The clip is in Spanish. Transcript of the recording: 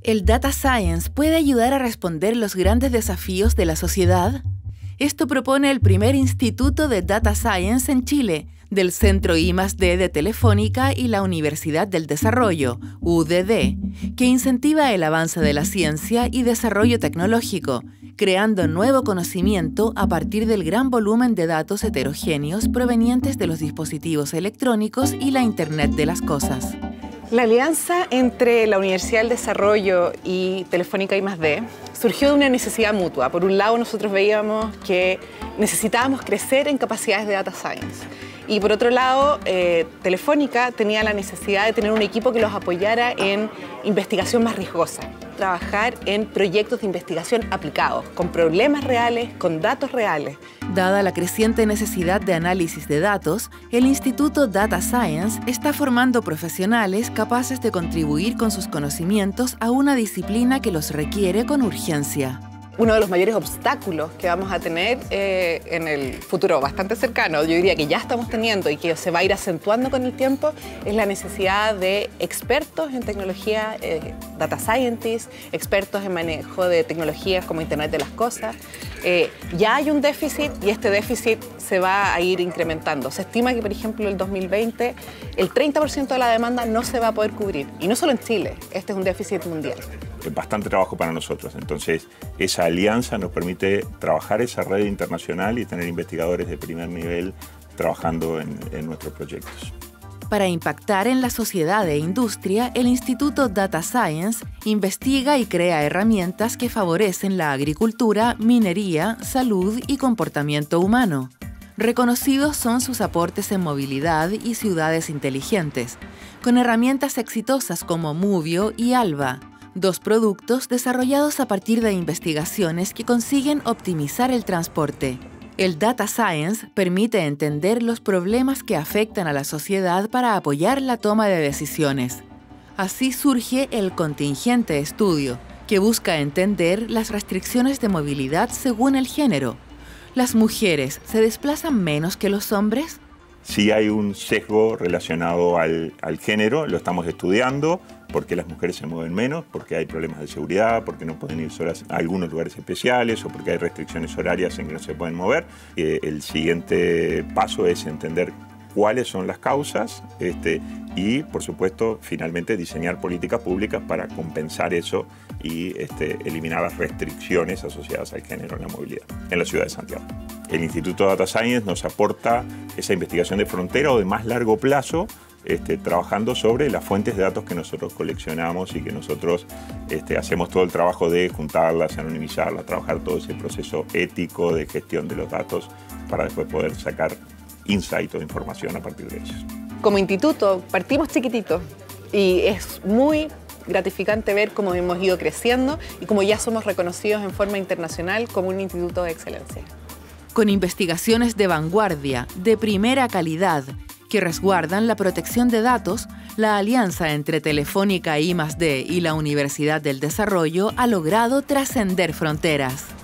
¿El data science puede ayudar a responder los grandes desafíos de la sociedad? Esto propone el primer Instituto de Data Science en Chile, del Centro I+D de Telefónica y la Universidad del Desarrollo, UDD, que incentiva el avance de la ciencia y desarrollo tecnológico, creando nuevo conocimiento a partir del gran volumen de datos heterogéneos provenientes de los dispositivos electrónicos y la Internet de las cosas. La alianza entre la Universidad del Desarrollo y Telefónica I+D surgió de una necesidad mutua. Por un lado, nosotros veíamos que necesitábamos crecer en capacidades de data science. Y por otro lado, Telefónica tenía la necesidad de tener un equipo que los apoyara en investigación más riesgosa. Trabajar en proyectos de investigación aplicados, con problemas reales, con datos reales. Dada la creciente necesidad de análisis de datos, el Instituto Data Science está formando profesionales capaces de contribuir con sus conocimientos a una disciplina que los requiere con urgencia. Uno de los mayores obstáculos que vamos a tener en el futuro bastante cercano, yo diría que ya estamos teniendo y que se va a ir acentuando con el tiempo, es la necesidad de expertos en tecnología, data scientists, expertos en manejo de tecnologías como Internet de las cosas. Ya hay un déficit y este déficit se va a ir incrementando. Se estima que, por ejemplo, en el 2020 el 30% de la demanda no se va a poder cubrir. Y no solo en Chile, este es un déficit mundial. Bastante trabajo para nosotros. Entonces, esa alianza nos permite trabajar esa red internacional y tener investigadores de primer nivel trabajando en nuestros proyectos. Para impactar en la sociedad e industria, el Instituto Data Science investiga y crea herramientas que favorecen la agricultura, minería, salud y comportamiento humano. Reconocidos son sus aportes en movilidad y ciudades inteligentes, con herramientas exitosas como Movio y Alba, dos productos desarrollados a partir de investigaciones que consiguen optimizar el transporte. El Data Science permite entender los problemas que afectan a la sociedad para apoyar la toma de decisiones. Así surge el Contingente Estudio, que busca entender las restricciones de movilidad según el género. ¿Las mujeres se desplazan menos que los hombres? Sí hay un sesgo relacionado al género, lo estamos estudiando, porque las mujeres se mueven menos, porque hay problemas de seguridad, porque no pueden ir solas a algunos lugares especiales o porque hay restricciones horarias en que no se pueden mover. El siguiente paso es entender cuáles son las causas y, por supuesto, finalmente diseñar políticas públicas para compensar eso y eliminar las restricciones asociadas al género en la movilidad en la ciudad de Santiago. El Instituto Data Science nos aporta esa investigación de frontera o de más largo plazo, trabajando sobre las fuentes de datos que nosotros coleccionamos y que nosotros hacemos todo el trabajo de juntarlas, anonimizarlas, trabajar todo ese proceso ético de gestión de los datos para después poder sacar insight o información a partir de ellos. Como instituto partimos chiquititos y es muy gratificante ver cómo hemos ido creciendo y cómo ya somos reconocidos en forma internacional como un instituto de excelencia. Con investigaciones de vanguardia, de primera calidad, que resguardan la protección de datos, la alianza entre Telefónica I+D y la Universidad del Desarrollo ha logrado trascender fronteras.